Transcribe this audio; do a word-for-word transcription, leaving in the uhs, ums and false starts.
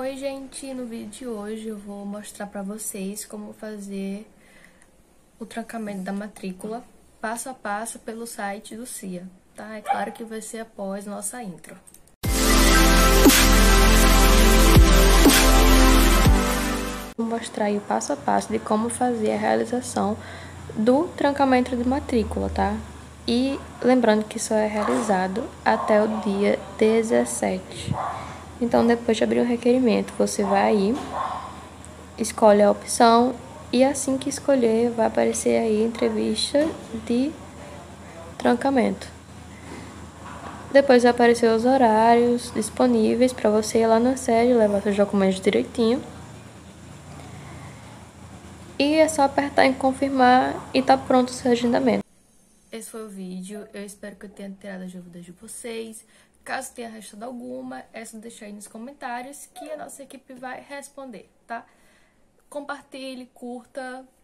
Oi gente, no vídeo de hoje eu vou mostrar pra vocês como fazer o trancamento da matrícula passo a passo pelo site do C I A, tá? É claro que vai ser após nossa intro. Vou mostrar aí o passo a passo de como fazer a realização do trancamento de matrícula, tá? E lembrando que só é realizado até o dia dezessete. Então, depois de abrir o requerimento, você vai aí, escolhe a opção e assim que escolher, vai aparecer aí entrevista de trancamento. Depois vai aparecer os horários disponíveis para você ir lá na sede, levar seus documentos direitinho. E é só apertar em confirmar e tá pronto o seu agendamento. Esse foi o vídeo, eu espero que eu tenha tirado as dúvidas de vocês. Caso tenha restado alguma, é só deixar aí nos comentários que a nossa equipe vai responder, tá? Compartilhe, curta,